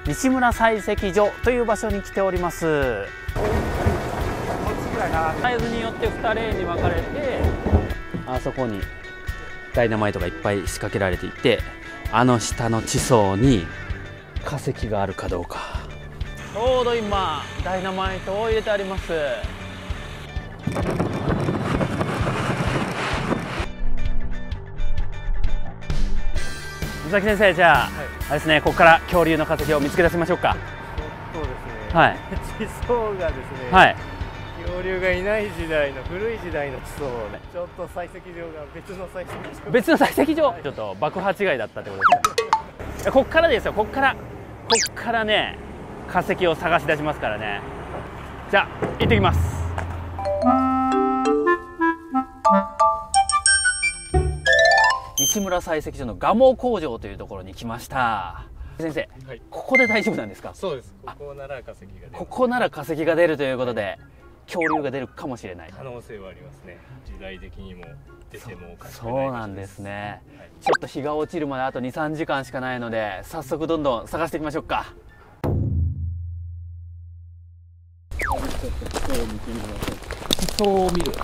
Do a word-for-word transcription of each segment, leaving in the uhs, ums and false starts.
西村採石場という場所に来ております。サイズによってにレーンに分かれて、あそこにダイナマイトがいっぱい仕掛けられていて、あの下の地層に化石があるかどうか。ちょうど今ダイナマイトを入れてあります。水崎先生、じゃあ、はい、あれですね、ここから恐竜の化石を見つけ出しましょうか。 そうですね。 はい。 地層がですね。 はい。 恐竜がいない時代の古い時代の地層、ちょっと採石場が別の採石場。 別の採石場。はい、ちょっと爆破違いだったってことですね。ここからですよ。ここから、ここからね、化石を探し出しますからね。じゃあ行ってきます。西村採石場の蒲生工場というところに来ました。先生、はい、ここで大丈夫なんですか？ そうです。ここなら化石が出る。 ここなら化石が出るということで、恐竜が出るかもしれない。 可能性はありますね。時代的にも出てもおかしくない。 そうなんですね。はい、ちょっと日が落ちるまであとに、さんじかんしかないので、早速どんどん探していきましょうか。ちょっと地層を見てみましょう。地層を見る。はい、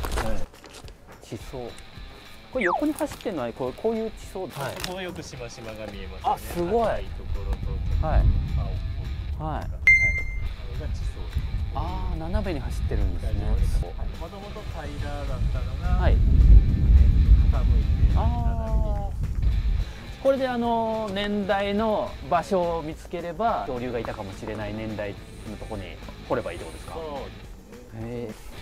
地層。これ横に走ってるのはこう、こういう地層ですか？はい、 ここよくしましまが見えますね。 あ、すごい。 赤いところと、 はい。 青っぽい。 はい。 あれが地層。 ああ、斜めに走ってるんですね。 もともと平らだったのが、 はい。傾いて。 ああ。 これであの年代の場所を見つければ、恐竜がいたかもしれない年代のところに掘ればいいってことですか？そうですね。へえ。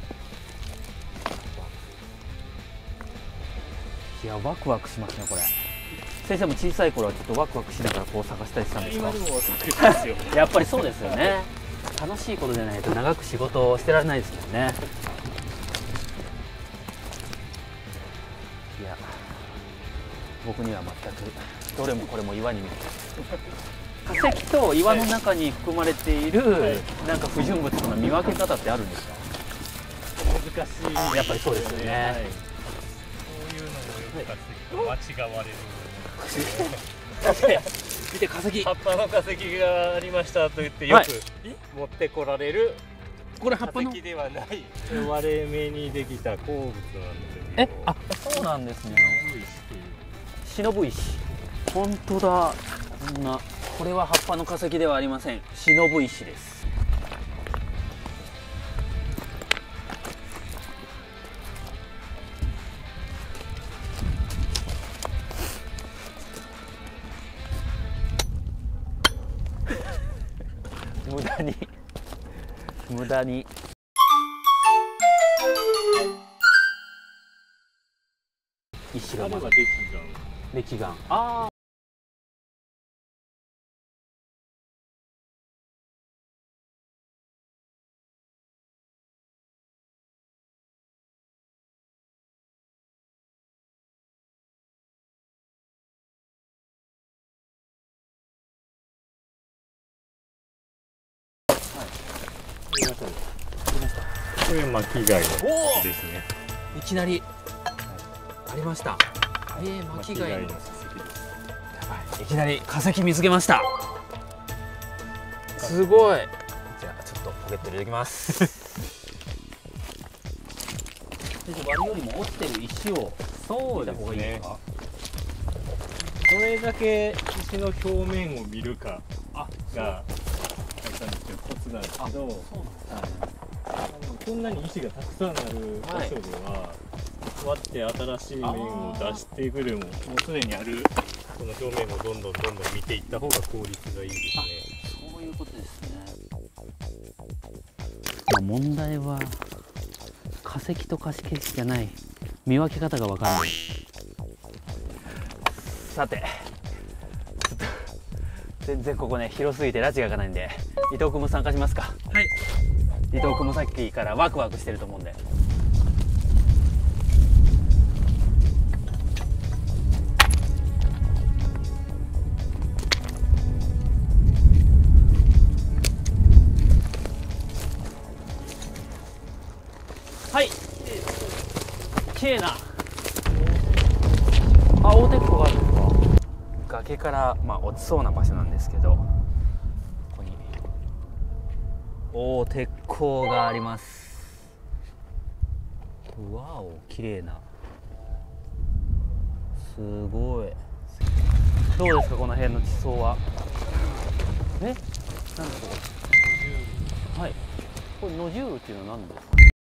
いや、ワクワクしますね、これ。先生も小さい頃はちょっとワクワクしながらこう探したりしたんですか？ 今でもワクワクですよ。 やっぱりそうですよね。楽しいことでないと長く仕事をしてられないですもんね。いや、僕には全くどれもこれも岩に見える。化石と岩の中に含まれている、はい、なんか不純物の見分け方ってあるんですか？ 難しい。 やっぱりそうですよね。はい、 間違われる。 見て、化石。 葉っぱの化石がありましたと言ってよく持ってこられる。 これ葉っぱの化石ではない。割れ目にできた鉱物なんですよ。 え、あ、そうなんですね。忍石。本当だ。こんな。これは葉っぱの化石ではありません。忍石です。無駄に無駄に石がまだ礫岩。ああ、 これ巻き貝ですね。 いきなりありました。えー、巻き貝の。やばい。いきなり化石見つけました。すごい。じゃあちょっとポケット入れてきます。割るよりも落ちてる石をそうですね。どれだけ石の表面を見るかがコツなんですけど、こんなに石がたくさんある場所では、割って新しい面を出してくれも、もうすでにあるこの表面をどんどんどんどん見ていった方が効率がいいですね。 そういうことですね。まあ問題は化石と化石じゃない見分け方が分からない。さて、ちょっと全然ここね広すぎて拉致が開かないんで、伊藤君も参加しますか？はい。伊藤君もさっきからワクワクしてると思うんで。はい。綺麗な。あ、大鉄砲があるんですか？崖からまあ落ちそうな場所なんですけど、 おお、鉄鋼があります。わお、綺麗な。すごい。どうですか、この辺の地層は。え、なんですか。はい。これノジュールっていうのは何ですか。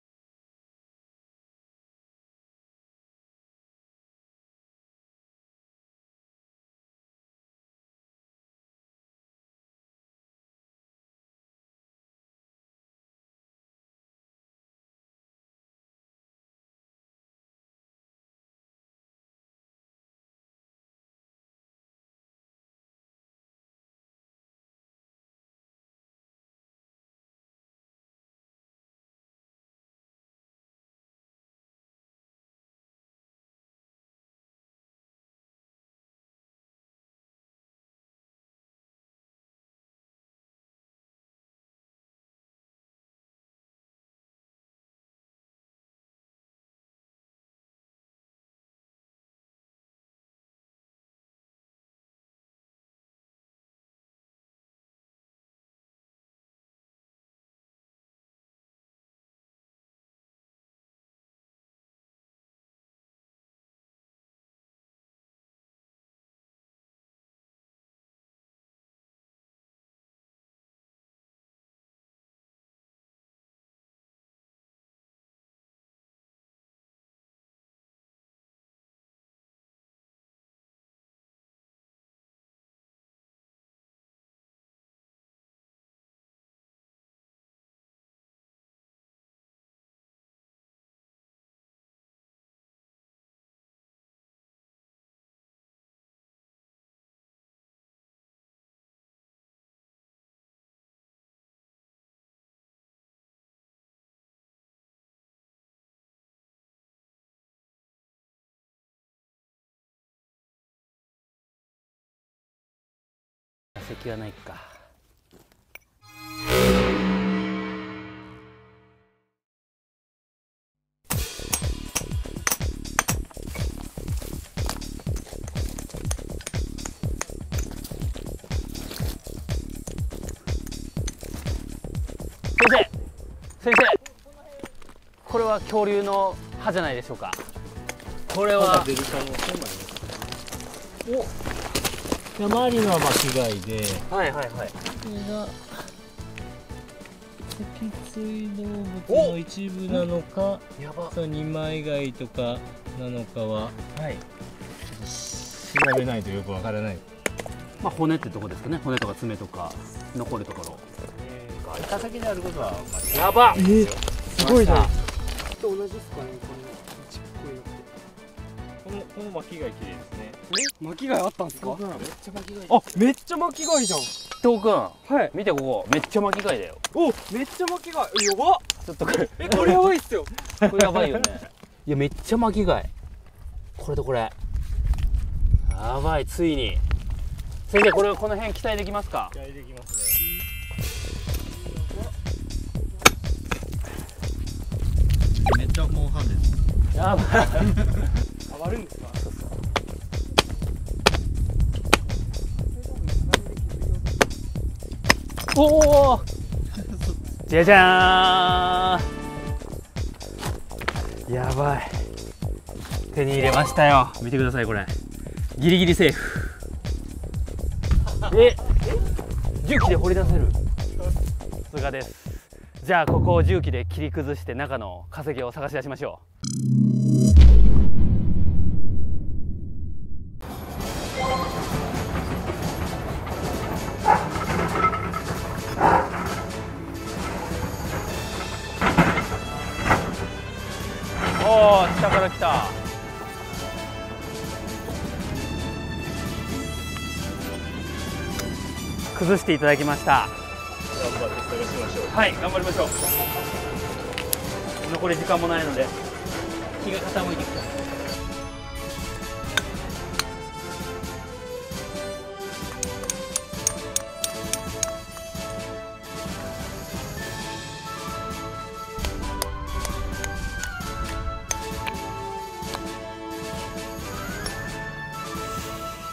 化石はないか。先生、先生、これは恐竜の歯じゃないでしょうか。これは出る可能性もあります。お、周りのは巻き貝で、 はいはいはい。 これが脊椎動物の一部なのか、 やば。 そう二枚貝とかなのかは、 はい。 調べないとよくわからない。 まあ骨ってとこですかね。骨とか爪とか残るところ。 貝化石であることは間違いない。 やば。 えー、すごいな。 と同じですかね、このちっこいのって。 このこの巻き貝綺麗ですね。 え、巻き貝あったんですか？ めっちゃ巻き貝。 あ、めっちゃ巻き貝じゃん。 伊藤君、 はい。 見てここ、めっちゃ巻き貝だよ。 お、めっちゃ巻き貝。え、やばっ。 ちょっとこれ、 え、これやばいっすよ。 これやばいよね。いや、めっちゃ巻き貝。これとこれ。やばい、ついに。先生、これこの辺期待できますか？ 期待できますね。めっちゃモンハンです。 やばい。 変わるんですか？ おお。じゃじゃーん。やばい。手に入れましたよ。見てください、これ。ギリギリセーフ。え、重機で掘り出せる。さすがです。じゃあここを重機で切り崩して中の化石を探し出しましょう。おお、下から来た。崩していただきました。 頑張って探しましょう。 はい、頑張りましょう。残り時間もないので日が傾いてきた。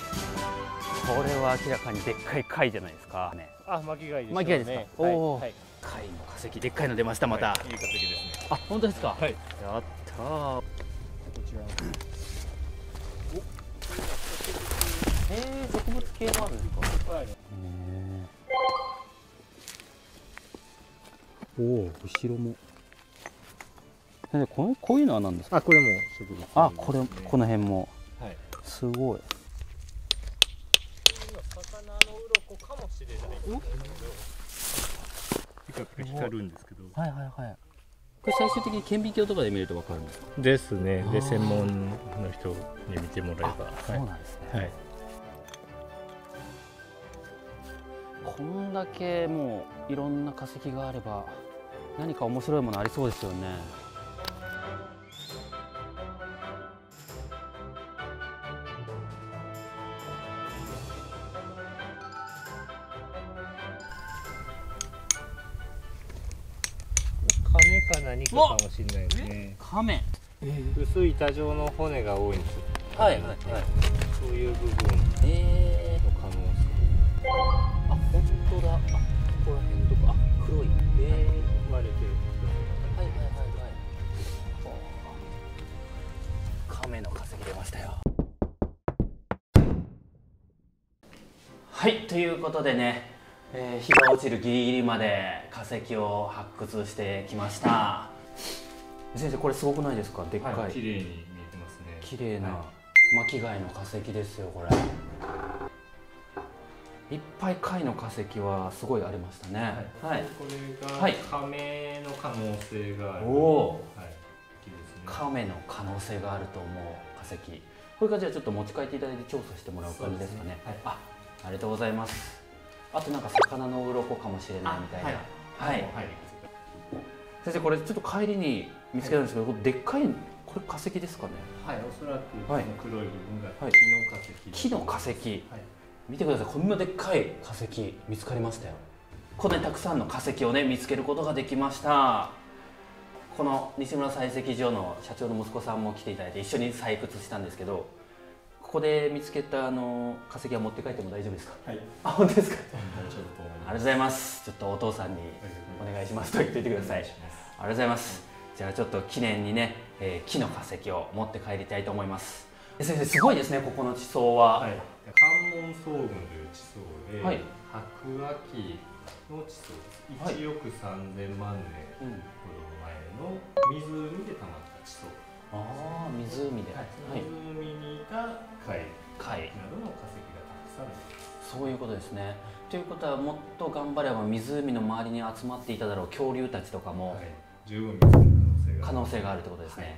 これは明らかにでっかい貝じゃないですかね。 あ、巻き貝ですね。 巻き貝ですか。 はいおお、 はい。 かいの化石、でっかいの出ました。また、 はい、いい化石ですね。 あ、本当ですか。 はい、 やったー。こちらえー、植物系もあるんですか。はい。おお、後ろも。先生、このこういうのは何ですか。 あ、これも植物、ね。 あ、これこの辺も。 はい。 すごい。 魚の鱗かもしれない。ピカピカ光るんですけど。 はいはいはい。これ最終的に顕微鏡とかで見るとわかるんですか。 ですね。で、専門の人に見てもらえば。 そうなんですね。 はい。 こんだけもういろんな化石があれば何か面白いものありそうですよね。 亀か何かかもしれないですね。 亀。 薄い板状の骨が多いんですよ。 はいはいはい。 そういう部分ええの可能性。 あ、本当だ。あ、ここら辺とか、あ、黒い。ええ割れてる。 はいはいはいはい。亀の化石出ましたよ。はい、ということでね、えー、日が落ちるギリギリまで化石を発掘してきました。先生、これすごくないですか。でっかい。 はい、綺麗に見えてますね。 綺麗な巻貝の化石ですよ、これ。いっぱい貝の化石はすごいありましたね。はい。はい、 これがはい亀の可能性がある。 おお。 はい。 亀の可能性があると思う化石。これからじゃあちょっと持ち帰っていただいて調査してもらう感じですかね。はい。あ、ありがとうございます。あとなんか魚の鱗かもしれないみたいな。はい。はい。先生、これちょっと帰りに見つけたんですけど、これでっかいこれ化石ですかね。 はい。おそらくこの黒い部分が木の化石。木の化石。見てください。こんなでっかい化石見つかりましたよ。こんなにたくさんの化石をね見つけることができました。この西村採石場の社長の息子さんも来ていただいて一緒に採掘したんですけど、ここで見つけたあの化石は持って帰っても大丈夫ですか。はい。あ、本当ですか。ありがとうございます。ちょっとお父さんにお願いしますと言っておいてください。ありがとうございます。じゃあちょっと記念にね、えー、木の化石を持って帰りたいと思います。先生、すごいですね、ここの地層は。はい、 関門層群という地層で、はい、白亜紀の地層です。いちおくさんぜんまんねんほど前の湖でたまった地層。 ああ、湖で。 はい、湖にいた貝貝などの化石がたくさんあります。 そういうことですね。ということは、もっと頑張れば湖の周りに集まっていただろう恐竜たちとかも、はい、 十分見つける可能性があるということですね。はい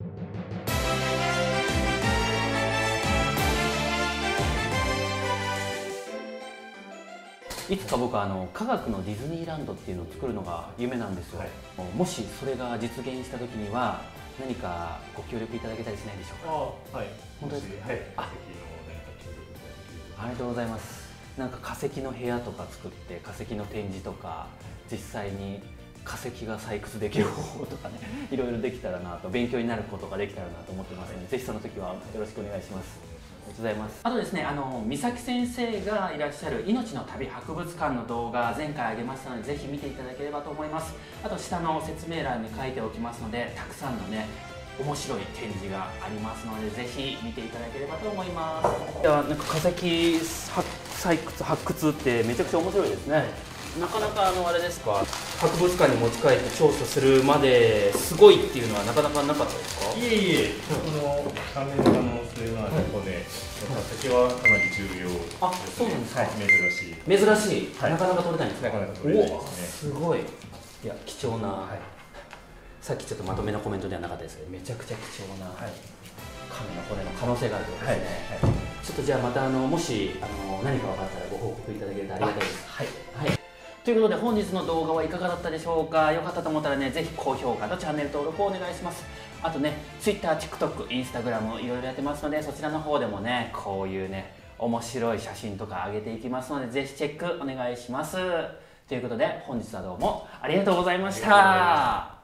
、いつか僕はあの科学のディズニーランドっていうのを作るのが夢なんですよ。はい、もしそれが実現した時には何かご協力いただけたりしないでしょうか。 あ、はい。 本当ですか。はい。あ、ありがとうございます。なんか化石の部屋とか作って化石の展示とか実際に化石が採掘できる方法とかね、いろいろできたらなと、勉強になることができたらなと思ってますので、ぜひその時はよろしくお願いします。ありがとうございます。あとですね、あの三崎先生がいらっしゃる命の旅博物館の動画前回あげましたので、ぜひ見ていただければと思います。あと下の説明欄に書いておきますので、たくさんのね面白い展示がありますので、ぜひ見ていただければと思います。いや、なんか化石採掘発掘ってめちゃくちゃ面白いですね。なかなかあのあれですか、博物館に持ち帰って調査するまですごいっていうのはなかなかなかったですか。 いえいえ、この亀の可能性のある骨の化石はかなり重要ですね。 あ、そうなんですか。 珍しい。 珍しい。なかなか取れないんですか。 なかなか取れないですね。すごい。いや、貴重な。さっきちょっとまとめのコメントではなかったですけど、めちゃくちゃ貴重な亀の骨の可能性があるということですね。ちょっとじゃあまたあのもしあの何か分かったらご報告いただけるとありがたいです。はい。はい。ということで本日の動画はいかがだったでしょうか。良かったと思ったらね、ぜひ高評価とチャンネル登録をお願いします。あとね、Twitter、TikTok、Instagram いろいろやってますので、そちらの方でもね、こういうね、面白い写真とか上げていきますので、ぜひチェックお願いします。ということで本日はどうもありがとうございました。